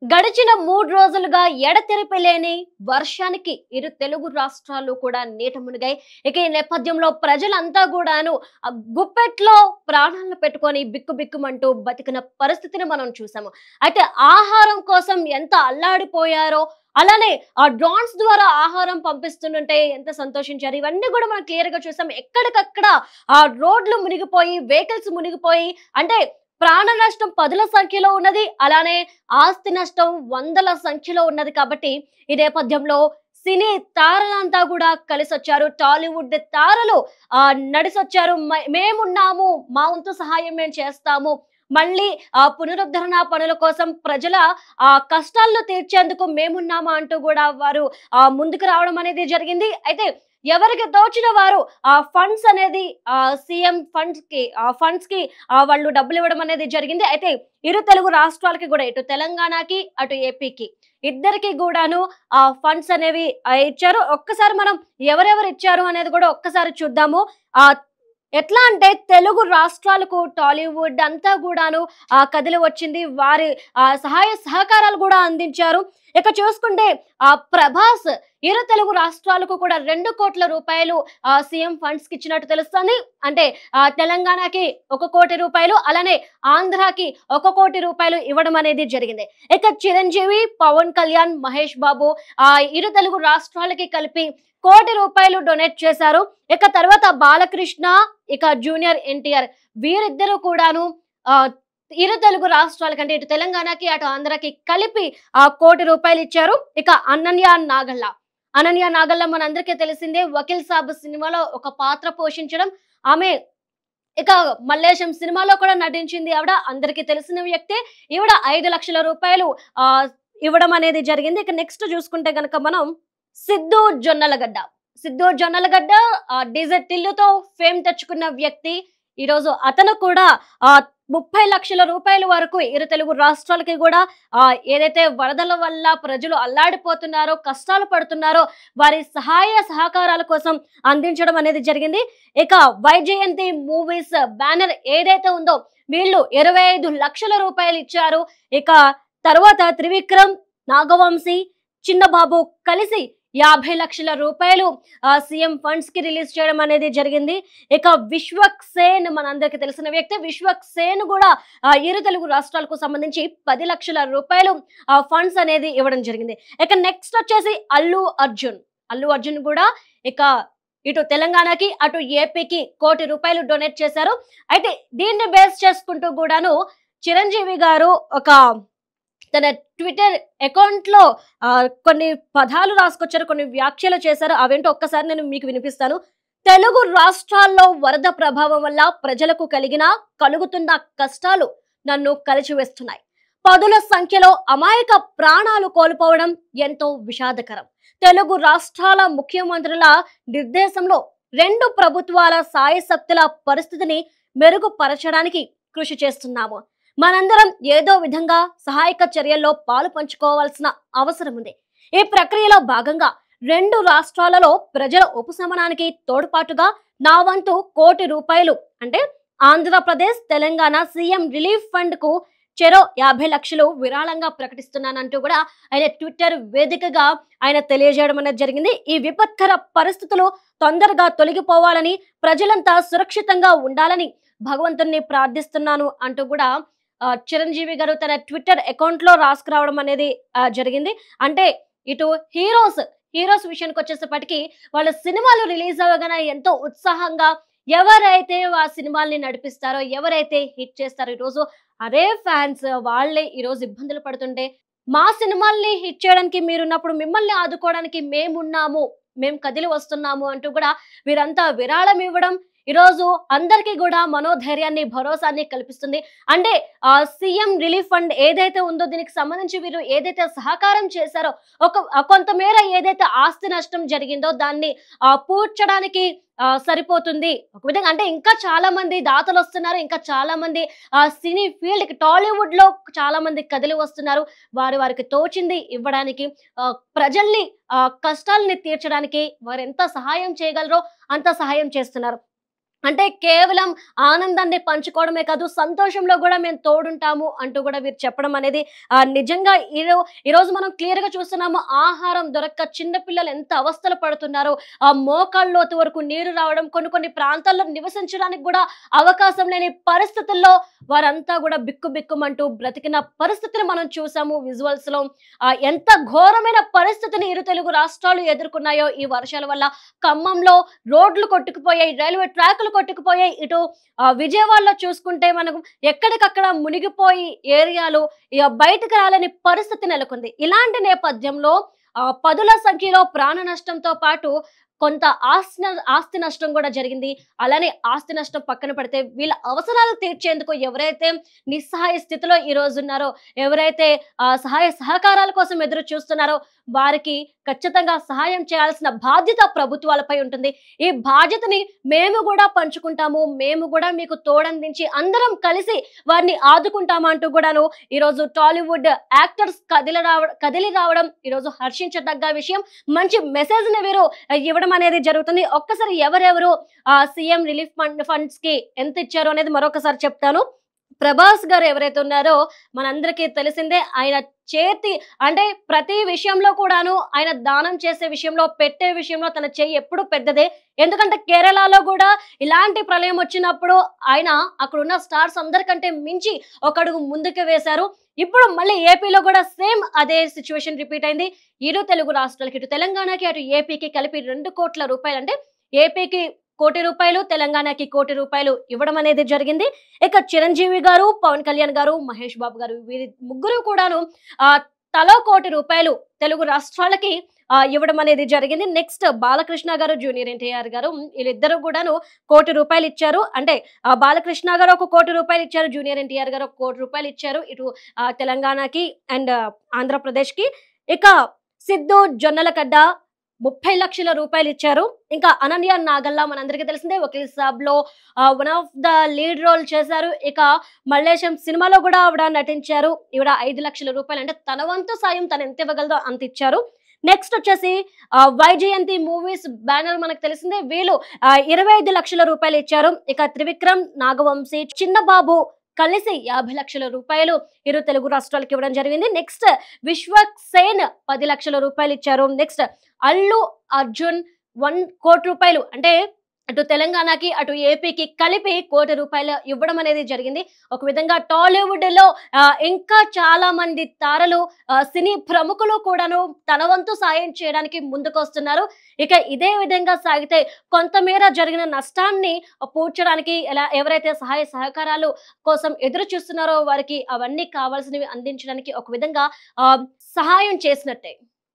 గడిచిన 3 రోజులుగా ఎడతెరిపి లేని వర్షానికి ఇరు తెలుగు రాష్ట్రాలు కూడా నీట మునిగాయి. ఇక ఈ నేపథ్యంలో ప్రజలంతా కూడాను గుప్పెట్లో ప్రాణాలను పెట్టుకొని బిక్కుబిక్కుమంటూ బతికిన పరిస్థితిని మనం చూసాము. అయితే ఆహారం కోసం ఎంత అల్లాడిపోయారో, అలానే ఆ డ్రోన్స్ ద్వారా ఆహారం పంపిస్తుంటే ఎంత సంతోషించారు. ఇవన్నీ కూడా మనం క్లియర్ గా చూసాం. ఎక్కడికక్కడ ఆ రోడ్లు మునిగిపోయి, వెహికల్స్ మునిగిపోయి, అంటే ప్రాణ నష్టం పదుల సంఖ్యలో ఉన్నది. అలానే ఆస్తి నష్టం వందల సంఖ్యలో ఉన్నది. కాబట్టి ఈ నేపథ్యంలో సినీ తారలంతా కూడా కలిసొచ్చారు. టాలీవుడ్ తారలు నడిసొచ్చారు. మేమున్నాము, మా వంతు సహాయం మేము చేస్తాము, మళ్ళీ పునరుద్ధరణ పనుల కోసం ప్రజల కష్టాలను తీర్చేందుకు మేమున్నామా అంటూ కూడా వారు ముందుకు రావడం అనేది జరిగింది. అయితే ఎవరికి తోచిన వారు ఆ ఫండ్స్ అనేది సీఎం ఫండ్స్ కి వాళ్ళు డబ్బులు ఇవ్వడం అనేది జరిగింది. అయితే ఇరు తెలుగు రాష్ట్రాలకి కూడా, ఇటు తెలంగాణకి అటు ఏపీకి ఇద్దరికి కూడాను ఆ ఫండ్స్ అనేవి ఇచ్చారు. ఒక్కసారి మనం ఎవరెవరు ఇచ్చారు అనేది కూడా ఒక్కసారి చూద్దాము. ఆ ఎట్లా అంటే తెలుగు రాష్ట్రాలకు టాలీవుడ్ అంతా కూడాను కదిలి వచ్చింది. వారి సహాయ సహకారాలు కూడా అందించారు. ఇక చూసుకుంటే ప్రభాస్ ఇరు తెలుగు రాష్ట్రాలకు కూడా 2 కోట్ల రూపాయలు సీఎం ఫండ్స్ కి ఇచ్చినట్టు తెలుస్తుంది. అంటే తెలంగాణకి 1 కోటి రూపాయలు, అలానే ఆంధ్రాకి 1 కోటి రూపాయలు ఇవ్వడం అనేది జరిగింది. ఇక చిరంజీవి, పవన్ కళ్యాణ్, మహేష్ బాబు ఇరు తెలుగు రాష్ట్రాలకి కలిపి 1 కోటి రూపాయలు డొనేట్ చేశారు. ఇక తర్వాత బాలకృష్ణ, ఇక జూనియర్ ఎన్టీఆర్ వీరిద్దరూ కూడాను ఇరు తెలుగు రాష్ట్రాలకంటే, ఇటు తెలంగాణకి అటు ఆంధ్రాకి కలిపి 1 కోటి రూపాయలు ఇచ్చారు. ఇక అనన్య నాగల్ల మనందరికీ తెలిసిందే. వకీల్ సాబ్ సినిమాలో ఒక పాత్ర పోషించడం ఆమె. ఇక మల్లేశం సినిమాలో కూడా నటించింది ఆవిడ, అందరికీ తెలిసిన వ్యక్తే. ఈవిడ 5 లక్షల రూపాయలు ఇవ్వడం అనేది జరిగింది. ఇక నెక్స్ట్ చూసుకుంటే గనక మనం సిద్ధు జొన్నలగడ్డ డీజే టిల్లుతో ఫేమ్ తెచ్చుకున్న వ్యక్తి. ఈ రోజు అతను కూడా 30 లక్షల రూపాయల వరకు ఇరు తెలుగు రాష్ట్రాలకి కూడా ఏదైతే వరదల వల్ల ప్రజలు అల్లాడిపోతున్నారో, కష్టాలు పడుతున్నారో వారి సహాయ సహకారాల కోసం అందించడం అనేది జరిగింది. ఇక వైజయంతి మూవీస్ బ్యానర్ ఏదైతే ఉందో వీళ్ళు 25 లక్షల రూపాయలు ఇచ్చారు. ఇక తర్వాత త్రివిక్రమ్, నాగవంశీ, చిన్నబాబు కలిసి 50 లక్షల రూపాయలు సీఎం ఫండ్స్ కి రిలీజ్ చేయడం అనేది జరిగింది. ఇక విశ్వక్ సేన్ మనందరికి తెలిసిన వ్యక్తి. విశ్వక్ సేన్ కూడా ఇరు తెలుగు రాష్ట్రాలకు సంబంధించి 10 లక్షల రూపాయలు ఫండ్స్ అనేది ఇవ్వడం జరిగింది. ఇక నెక్స్ట్ వచ్చేసి అల్లు అర్జున్ కూడా ఇక ఇటు తెలంగాణకి అటు ఏపీకి 1 కోటి రూపాయలు డొనేట్ చేశారు. అయితే దీన్ని బేస్ చేసుకుంటూ కూడాను చిరంజీవి గారు తన ట్విట్టర్ అకౌంట్ లో కొన్ని పదాలు రాసుకొచ్చారు, కొన్ని వ్యాఖ్యలు చేశారు. అవేంటో ఒక్కసారి నేను మీకు వినిపిస్తాను. తెలుగు రాష్ట్రాల్లో వరద ప్రభావం వల్ల ప్రజలకు కలుగుతున్న కష్టాలు నన్ను కలిచివేస్తున్నాయి. పదుల సంఖ్యలో అమాయక ప్రాణాలు కోల్పోవడం ఎంతో విషాదకరం. తెలుగు రాష్ట్రాల ముఖ్యమంత్రుల నిర్దేశంలో 2 ప్రభుత్వాల సాయశక్తుల పరిస్థితిని మెరుగుపరచడానికి కృషి చేస్తున్నాము. మనందరం ఏదో విధంగా సహాయక చర్యల్లో పాలు పంచుకోవాల్సిన అవసరం ఉంది. ఈ ప్రక్రియలో భాగంగా 2 రాష్ట్రాలలో ప్రజల ఉపశమనానికి తోడ్పాటుగా నా వంతు 1 కోటి రూపాయలు, అంటే Andhra Pradesh, Telangana CM relief fund కు చెరో 50 లక్షలు విరాళంగా ప్రకటిస్తున్నానంటూ కూడా ఆయన ట్విట్టర్ వేదికగా ఆయన తెలియజేయడం అనేది జరిగింది. ఈ విపత్కర పరిస్థితులు తొందరగా తొలగిపోవాలని, ప్రజలంతా సురక్షితంగా ఉండాలని భగవంతుణ్ణి ప్రార్థిస్తున్నాను అంటూ కూడా చిరంజీవి గారు తన ట్విట్టర్ అకౌంట్ లో రాసుకురావడం అనేది జరిగింది. అంటే ఇటు హీరోస్ విషయానికి వచ్చేసేపటికి వాళ్ళ సినిమాలు రిలీజ్ అవ్వగానే ఎంతో ఉత్సాహంగా ఎవరైతే ఆ సినిమాల్ని నడిపిస్తారో, ఎవరైతే హిట్ చేస్తారో, ఈరోజు అదే ఫ్యాన్స్ వాళ్ళే ఈరోజు ఇబ్బందులు పడుతుంటే, మా సినిమాల్ని హిట్ చేయడానికి మీరున్నప్పుడు మిమ్మల్ని ఆదుకోవడానికి మేమున్నాము, మేము కదిలి వస్తున్నాము అంటూ కూడా వీరంతా విరాళం ఇవ్వడం ఈరోజు అందరికీ కూడా మనోధైర్యాన్ని, భరోసాన్ని కల్పిస్తుంది. అంటే సీఎం రిలీఫ్ ఫండ్ ఏదైతే ఉందో దీనికి సంబంధించి వీరు ఏదైతే సహకారం చేశారో, కొంతమేర ఏదైతే ఆస్తి నష్టం జరిగిందో దాన్ని పూడ్చడానికి సరిపోతుంది ఒక విధంగా. అంటే ఇంకా చాలా మంది దాతలు వస్తున్నారు, ఇంకా చాలా మంది సినీ ఫీల్డ్ కి, టాలీవుడ్ లో చాలా మంది కదిలి వస్తున్నారు. వారికి తోచింది ఇవ్వడానికి, ప్రజల్ని కష్టాలని తీర్చడానికి వారు ఎంత సహాయం చేయగలరో అంత సహాయం చేస్తున్నారు. అంటే కేవలం ఆనందాన్ని పంచుకోవడమే కాదు, సంతోషంలో గూడా మేము తోడుంటాము అంటూ గూడా వీరు చెప్పడం అనేది నిజంగా ఈరోజు మనం క్లియర్‌గా చూస్తున్నాము. ఆహారం దొరక్క చిన్న పిల్లలు ఎంత అవస్థలు పడుతున్నారో, ఆ మోకాళ్ళ లోతు వరకు నీరు రావడం, కొన్ని కొన్ని ప్రాంతాల్లో నివసించడానికి గూడా అవకాశం లేని పరిస్థితుల్లో వారంతా గూడా బిక్కుబిక్కుమంటూ బ్రతికిన పరిస్థితిని మనం చూసాము విజువల్స్‌లో. ఎంత ఘోరమైన పరిస్థితిని ఇరు తెలుగు రాష్ట్రాలు ఎదుర్కొన్నాయో ఈ వర్షాల వల్ల. ఖమ్మంలో రోడ్లు కొట్టుకుపోయాయి, రైల్వే ట్రాకులు కొట్టుకుపోయాయి. ఇటు విజయవాడలో చూసుకుంటే మనకు ఎక్కడికక్కడ మునిగిపోయి ఏరియాలు బయటకు రాలేని పరిస్థితి నెలకొంది. ఇలాంటి నేపథ్యంలో పదుల సంఖ్యలో ప్రాణ నష్టంతో పాటు కొంత ఆస్తి నష్టం కూడా జరిగింది. అలానే ఆస్తి నష్టం పక్కన పెడితే వీళ్ళ అవసరాలు తీర్చేందుకు ఎవరైతే నిస్సహాయ స్థితిలో ఈ రోజు ఉన్నారో, ఎవరైతే సహాయ సహకారాల కోసం ఎదురు చూస్తున్నారో వారికి ఖచ్చితంగా సహాయం చేయాల్సిన బాధ్యత ప్రభుత్వాలపై ఉంటుంది. ఈ బాధ్యతని మేము కూడా పంచుకుంటాము, మేము కూడా మీకు తోడందించి అందరం కలిసి వారిని ఆదుకుంటాము అంటూ కూడాను ఈరోజు టాలీవుడ్ యాక్టర్స్ కదిలి రావడం ఈరోజు హర్షించదగ్గ విషయం. మంచి మెసేజ్ ని వీరు ఇవ్వడం అనేది జరుగుతుంది. ఒక్కసారి ఎవరెవరు సీఎం రిలీఫ్ ఫండ్స్ కి ఎంత ఇచ్చారు అనేది మరొకసారి చెప్తాను. ప్రభాస్ గారు ఎవరైతే ఉన్నారో మనందరికీ తెలిసిందే. ఆయన చేతి అంటే ప్రతి విషయంలో కూడాను ఆయన దానం చేసే విషయంలో, పెట్టే విషయంలో తన చెయ్యి ఎప్పుడు పెద్దదే. ఎందుకంటే కేరళలో కూడా ఇలాంటి ప్రళయం వచ్చినప్పుడు ఆయన అక్కడున్న స్టార్స్ అందరికంటే మించి ఒక అడుగు ముందుకు వేశారు. ఇప్పుడు మళ్ళీ ఏపీలో కూడా సేమ్ అదే సిచ్యువేషన్ రిపీట్ అయింది. ఇరు తెలుగు రాష్ట్రాలకి, ఇటు తెలంగాణకి అటు ఏపీకి కలిపి 2 కోట్ల రూపాయలు, అంటే ఏపీకి ₹1,00,00,000, తెలంగాణకి ₹1,00,00,000 ఇవ్వడం అనేది జరిగింది. ఇక చిరంజీవి గారు, పవన్ కళ్యాణ్ గారు, మహేష్ బాబు గారు వీరి ముగ్గురు కూడాను తలో ₹1,00,00,000 తెలుగు రాష్ట్రాలకి ఇవ్వడం అనేది జరిగింది. నెక్స్ట్ బాలకృష్ణ గారు, జూనియర్ ఎన్టీఆర్ గారు వీళ్ళిద్దరూ కూడాను ₹1,00,00,000 ఇచ్చారు. అంటే బాలకృష్ణ గారు ఒక ₹1,00,00,000 ఇచ్చారు, జూనియర్ ఎన్టీఆర్ గారు ఒక ₹1,00,00,000 ఇచ్చారు ఇటు తెలంగాణకి అండ్ ఆంధ్రప్రదేశ్‌కి. ఇక సిద్ధు జొన్నలగడ్డ ₹30,00,000 ఇచ్చారు. ఇంకా అనన్య నాగల్లా మనందరికీ తెలిసిందే, వకీల్ సాబ్‌లో one of the lead role చేశారు. ఇక మల్లేశం సినిమాలో కూడా ఆవిడ నటించారు. ఈవిడ ₹5,00,000, అంటే తన వంతు సాయం తను ఎంత ఇవ్వగలదో అంత ఇచ్చారు. నెక్స్ట్ వచ్చేసి వైజయంతి మూవీస్ బ్యానర్ మనకు తెలిసిందే, వీళ్ళు ₹25,00,000 ఇచ్చారు. ఇక త్రివిక్రమ్, నాగవంశీ, చిన్నబాబు కలిసి ₹50,00,000 ఇరు తెలుగు రాష్ట్రాలకు ఇవ్వడం జరిగింది. నెక్స్ట్ విశ్వక్సేన్ ₹10,00,000 ఇచ్చారు. నెక్స్ట్ అల్లు అర్జున్ ₹1,00,00,000, అంటే అటు తెలంగాణకి అటు ఏపీకి కలిపి ₹1,00,00,000 ఇవ్వడం అనేది జరిగింది. ఒక విధంగా టాలీవుడ్ లో ఇంకా చాలా మంది తారలు, సినీ ప్రముఖులు కూడాను తన వంతు సాయం చేయడానికి ముందుకొస్తున్నారు. ఇక ఇదే విధంగా సాగితే కొంతమేర జరిగిన నష్టాన్ని పూడ్చడానికి ఎవరైతే సహాయ సహకారాలు కోసం ఎదురు చూస్తున్నారో వారికి అవన్నీ కావాల్సినవి అందించడానికి ఒక విధంగా సహాయం చేసినట్టే.